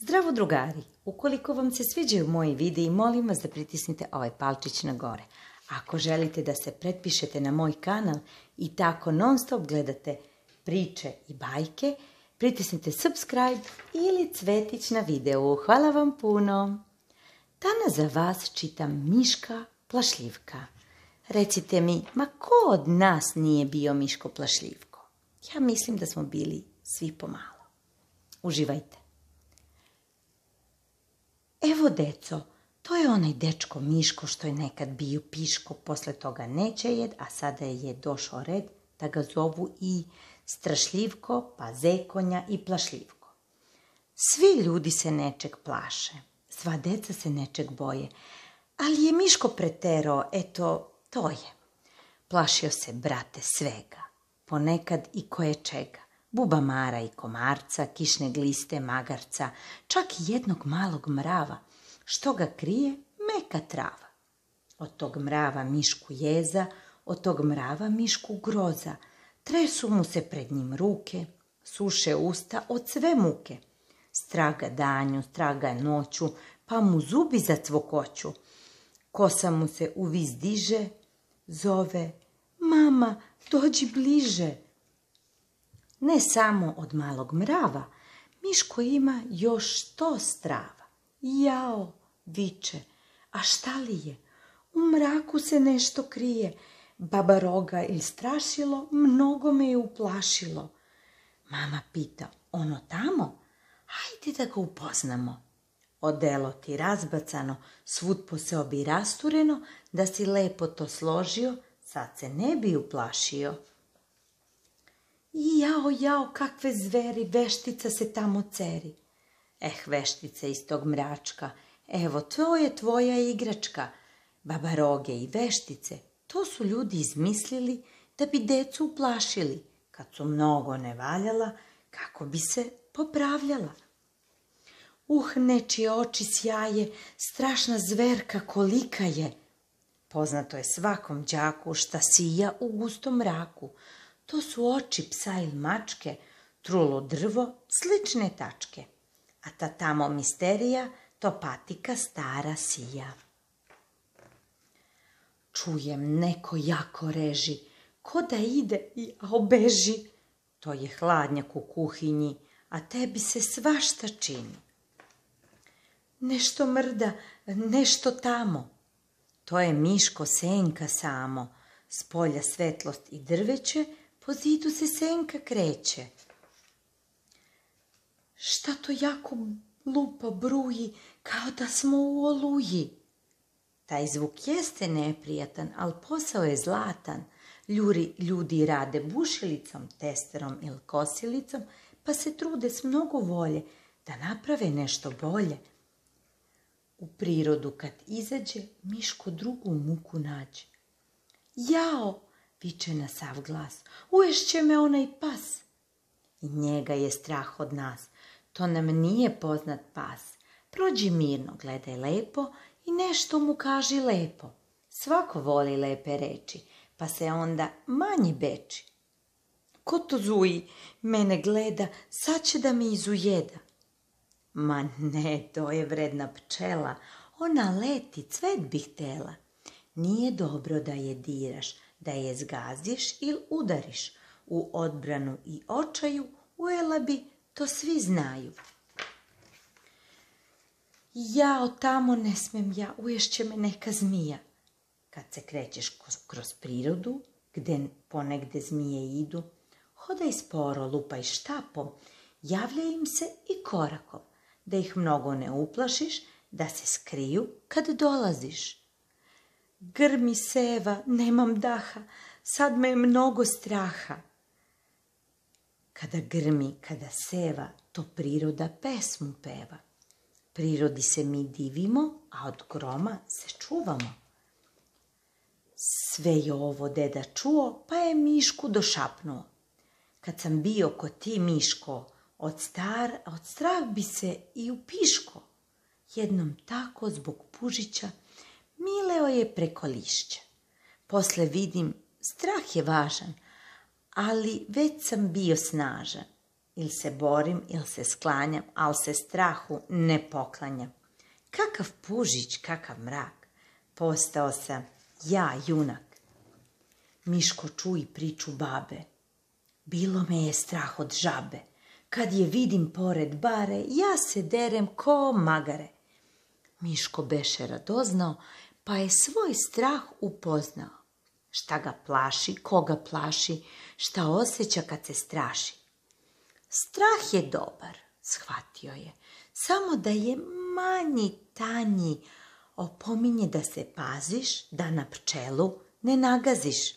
Zdravo drugari, ukoliko vam se sviđaju moji videi, molim vas da pritisnite ovaj palčić na gore. Ako želite da se pretpišete na moj kanal i tako non stop gledate priče i bajke, pritisnite subscribe ili cvetić na videu. Hvala vam puno. Danas za vas čitam Miška Plašljivka. Recite mi, ma ko od nas nije bio Miško Plašljivko? Ja mislim da smo bili svi pomalo. Uživajte. Evo, deco, to je onaj dečko Miško što je nekad bio piško, posle toga neće jed, a sada je došao red da ga zovu i Strašljivko, pa Zekonja i Plašljivko. Svi ljudi se nečeg plaše, sva deca se nečeg boje, ali je Miško preterao, eto, to je. Plašio se, brate, svega, ponekad i koječega. Bubamara i komarca, kišne gliste, magarca, čak i jednog malog mrava, što ga krije meka trava. Od tog mrava Mišku jeza, od tog mrava Mišku groza, tresu mu se pred njim ruke, suše usta od sve muke. Straga danju, straga noću, pa mu zubi za cvokoću. Kosa mu se uviz diže, zove, mama, dođi bliže. Ne samo od malog mrava, Miško ima još 100 strava. Jao, viče, a šta li je? U mraku se nešto krije. Baba Roga ili strašilo, mnogo me je uplašilo. Mama pita, ono tamo? Hajde da ga upoznamo. Odelo ti razbacano, svud po sebi rastureno, da si lepo to složio, sad se ne bi uplašio. Jao, kakve zveri, veštica se tamo ceri. Veštice iz tog mračka, evo, to je tvoja igračka. Baba Roge i veštice, to su ljudi izmislili da bi decu uplašili, kad su mnogo ne valjala, kako bi se popravljala. Nečije oči sjaje, strašna zverka kolika je. Poznato je svakom đaku šta sija u gustom mraku. To su oči psa ili mačke, trulo drvo, slične tačke. A ta tamo misterija, to patika stara sija. Čujem, neko jako reži, ko da ide a obeži. To je hladnjak u kuhinji, a tebi se svašta čini. Nešto mrda, nešto tamo. To je Miško senka samo, s polja svetlost i drveće, po zidu se senka kreće. Šta to jako lupa bruji, kao da smo u oluji? Taj zvuk jeste neprijatan, ali posao je zlatan. Ljudi rade bušilicom, testerom ili kosilicom, pa se trude s mnogo volje da naprave nešto bolje. U prirodu kad izađe, Miško drugu muku nađe. Jao, viče na sav glas, uješće me onaj pas. I njega je strah od nas, to nam nije poznat pas. Prođi mirno, gledaj lepo i nešto mu kaži lepo. Svako voli lepe reči, pa se onda manje beči. Ko to zuji, mene gleda, sad će da me izujeda. Ma ne, to je vredna pčela, ona leti, cvet bi htela. Nije dobro da je diraš, da je zgaziš ili udariš. U odbranu i očaju ujela bi, to svi znaju. Jao, tamo ne smem ja, uješće me neka zmija. Kad se krećeš kroz prirodu, gde ponegde zmije idu, hodaj sporo, lupaj štapom, javljaj im se i korakom, da ih mnogo ne uplašiš, da se skriju kad dolaziš. Grmi seva, nemam daha, sad me je mnogo straha. Kada grmi, kada seva, to priroda pesmu peva. Prirodi se mi divimo, a od groma se čuvamo. Sve je ovo deda čuo, pa je Mišku došapnuo. Kad sam bio ko ti, Miško, od strah bi se i upiško. Jednom tako zbog pužića mileo je preko lišća. Posle vidim, strah je važan, ali već sam bio snažan. Ili se borim, ili se sklanjam, ali se strahu ne poklanjam. Kakav pužić, kakav mrak, postao sam ja junak. Miško čuj priču babe. Bilo me je strah od žabe. Kad je vidim pored bare, ja se derem ko magare. Miško beše radoznao, pa je svoj strah upoznao. Šta ga plaši, koga plaši, šta osjeća kad se straši. Strah je dobar, shvatio je, samo da je manji, tanji. Opominje da se paziš, da na pčelu ne nagaziš.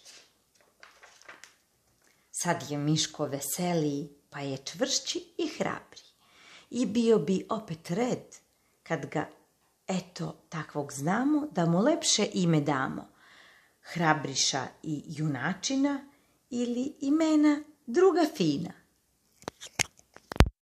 Sad je Miško veseliji, pa je čvršći i hrabri. I bio bi opet red, kad ga, eto, takvog znamo, da mu lepše ime damo. Hrabriša i junačina ili imena druga fina.